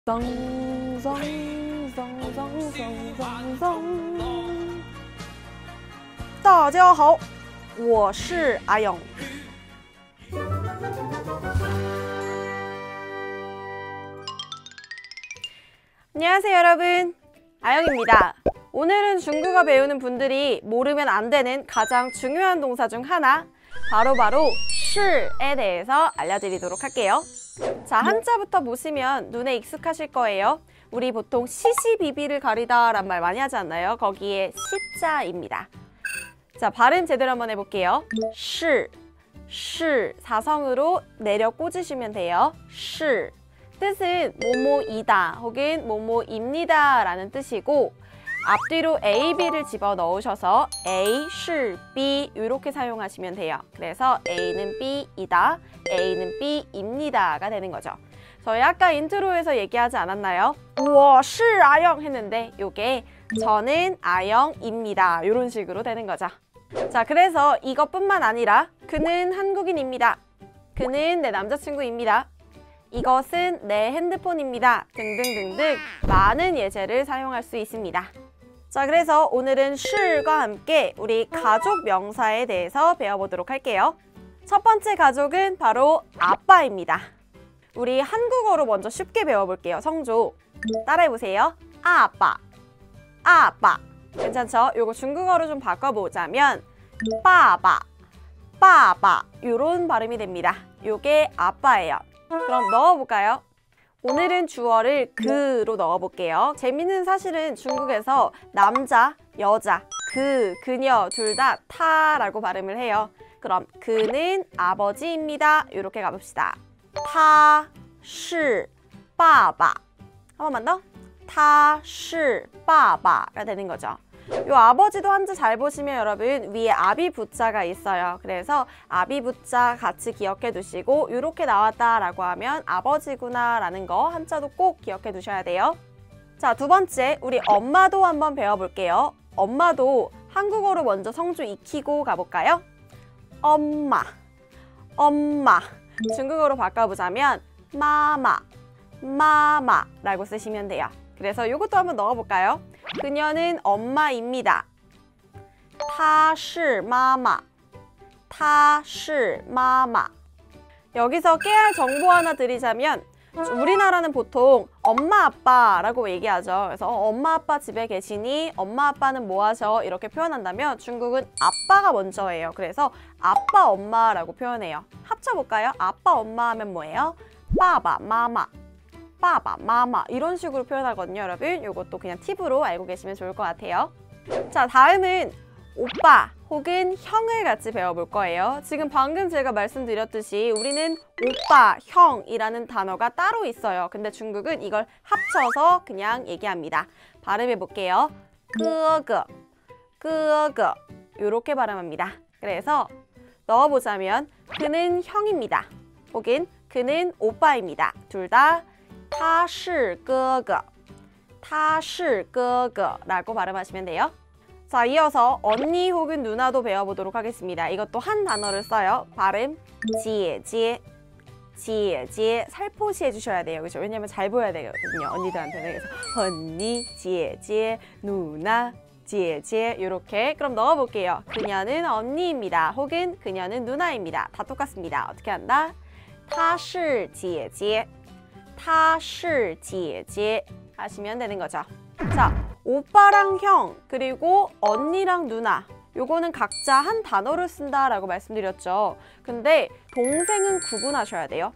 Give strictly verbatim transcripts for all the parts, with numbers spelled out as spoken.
大家好，我是阿勇。 안녕하세요 여러분, 아영입니다. 오늘은 중국어 배우는 분들이 모르면 안 되는 가장 중요한 동사 중 하나, 바로바로 시에 대해서 알려드리도록 할게요. 자, 한자부터 보시면 눈에 익숙하실 거예요. 우리 보통 시시비비를 가리다 란 말 많이 하지 않나요? 거기에 시자입니다. 자, 발음 제대로 한번 해볼게요. 시, 시 사성으로 내려 꽂으시면 돼요. 시 뜻은 뭐뭐이다 혹은 뭐뭐입니다 라는 뜻이고, 앞뒤로 A, B를 집어넣으셔서 A, 시, B 이렇게 사용하시면 돼요. 그래서 A는 B이다, A는 B입니다가 되는 거죠. 저희 아까 인트로에서 얘기하지 않았나요? 我是아영 했는데 이게 저는 아영입니다 이런 식으로 되는 거죠. 자, 그래서 이것뿐만 아니라 그는 한국인입니다, 그는 내 남자친구입니다, 이것은 내 핸드폰입니다 등등등등 많은 예제를 사용할 수 있습니다. 자, 그래서 오늘은 시과 함께 우리 가족 명사에 대해서 배워보도록 할게요. 첫 번째 가족은 바로 아빠입니다. 우리 한국어로 먼저 쉽게 배워볼게요. 성조 따라해보세요. 아빠, 아빠. 괜찮죠? 요거 중국어로 좀 바꿔보자면 빠바, 빠바 요런 발음이 됩니다. 요게 아빠예요. 그럼 넣어볼까요? 오늘은 주어를 그로 넣어볼게요. 재밌는 사실은 중국에서 남자, 여자, 그, 그녀 둘 다 타라고 발음을 해요. 그럼 그는 아버지입니다. 이렇게 가봅시다. 타, 시, 빠바. 한 번만 더. 타, 시, 빠바가 되는 거죠. 요 아버지도 한자 잘 보시면 여러분 위에 아비 부자가 있어요. 그래서 아비 부자 같이 기억해 두시고 이렇게 나왔다라고 하면 아버지구나 라는 거 한자도 꼭 기억해 두셔야 돼요. 자, 두 번째 우리 엄마도 한번 배워볼게요. 엄마도 한국어로 먼저 성조 익히고 가볼까요? 엄마, 엄마. 중국어로 바꿔보자면 마마, 마마라고 쓰시면 돼요. 그래서 이것도 한번 넣어볼까요? 그녀는 엄마입니다. 她是妈妈, 她是妈妈. 여기서 깨알 정보 하나 드리자면 우리나라는 보통 엄마 아빠라고 얘기하죠. 그래서 어, 엄마 아빠 집에 계시니? 엄마 아빠는 뭐 하셔? 이렇게 표현한다면 중국은 아빠가 먼저예요. 그래서 아빠 엄마라고 표현해요. 합쳐볼까요? 아빠 엄마 하면 뭐예요? 빠바 마마, 빠바 마마 이런 식으로 표현하거든요. 여러분 이것도 그냥 팁으로 알고 계시면 좋을 것 같아요. 자, 다음은 오빠 혹은 형을 같이 배워볼 거예요. 지금 방금 제가 말씀드렸듯이 우리는 오빠, 형이라는 단어가 따로 있어요. 근데 중국은 이걸 합쳐서 그냥 얘기합니다. 발음해 볼게요. 끄거, 끄거 이렇게 발음합니다. 그래서 넣어보자면 그는 형입니다 혹은 그는 오빠입니다. 둘 다 他是哥哥, 他是哥哥라고 발음하시면 돼요. 자, 이어서 언니 혹은 누나도 배워보도록 하겠습니다. 이것도 한 단어를 써요. 발음 지에, 지에 살포시 해주셔야 돼요. 그죠? 왜냐면 잘 보여야 되거든요. 언니들한테는. 그래서 언니, 지에, 누나, 지에 이렇게. 그럼 넣어볼게요. 그녀는 언니입니다. 혹은 그녀는 누나입니다. 다 똑같습니다. 어떻게 한다? 她是姐姐, 她是姐姐 하시면 되는 거죠. 자, 오빠랑 형 그리고 언니랑 누나 요거는 각자 한 단어를 쓴다라고 말씀드렸죠. 근데 동생은 구분하셔야 돼요.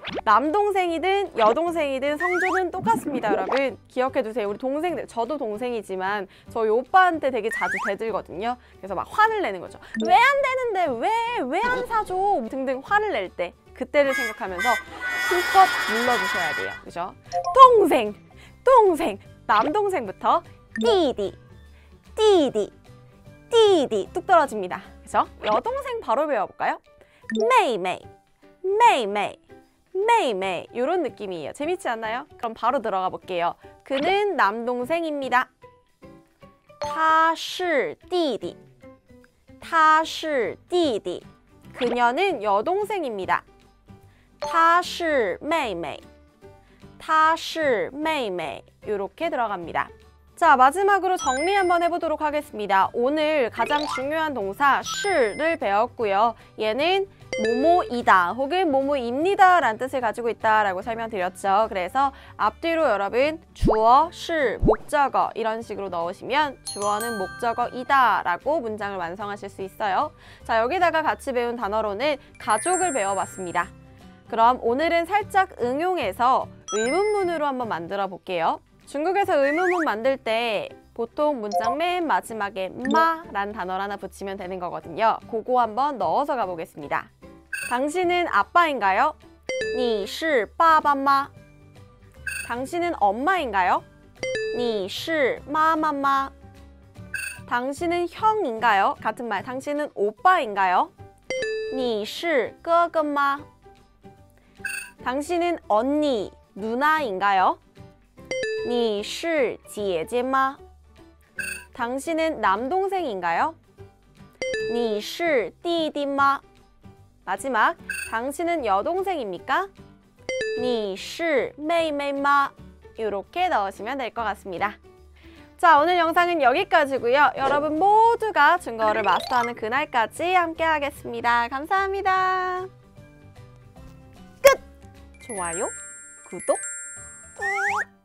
남동생이든 여동생이든 성조는 똑같습니다. 여러분 기억해 두세요. 우리 동생들, 저도 동생이지만 저희 오빠한테 되게 자주 대들거든요. 그래서 막 화를 내는 거죠. 왜 안 되는데 왜 왜 안 사줘 등등 화를 낼 때 그때를 생각하면서 힘껏 눌러주셔야 돼요. 그죠? 동생, 동생, 남동생부터 띠디, 띠디, 띠디 뚝 떨어집니다. 그죠? 여동생 바로 배워볼까요? 메이메이, 메이메이, 메이메이 이런 느낌이에요. 재밌지 않나요? 그럼 바로 들어가 볼게요. 그는 남동생입니다. 他是弟弟, 他是弟弟. 그녀는 여동생입니다. 她是妹妹, 她是妹妹이렇게 들어갑니다. 자, 마지막으로 정리 한번 해보도록 하겠습니다. 오늘 가장 중요한 동사 시를 배웠고요. 얘는 뭐뭐이다 혹은 뭐뭐입니다 라는 뜻을 가지고 있다라고 설명드렸죠. 그래서 앞뒤로 여러분 주어, 시, 목적어 이런 식으로 넣으시면 주어는 목적어이다 라고 문장을 완성하실 수 있어요. 자, 여기다가 같이 배운 단어로는 가족을 배워봤습니다. 그럼 오늘은 살짝 응용해서 의문문으로 한번 만들어 볼게요. 중국에서 의문문 만들 때 보통 문장 맨 마지막에 마라는 단어를 하나 붙이면 되는 거거든요. 그거 한번 넣어서 가보겠습니다. 당신은 아빠인가요? 你是爸爸吗? 당신은 엄마인가요? 你是妈妈吗? 당신은 형인가요? 같은 말, 당신은 오빠인가요? 你是哥哥吗? 당신은 언니, 누나인가요? 你是姐姐吗? 당신은 남동생인가요? 你是弟弟吗? 마지막, 당신은 여동생입니까? 你是妹妹吗? 이렇게 넣으시면 될 것 같습니다. 자, 오늘 영상은 여기까지고요. 여러분 모두가 중국어를 마스터하는 그날까지 함께 하겠습니다. 감사합니다. 끝! 좋아요, 구독, 꾹!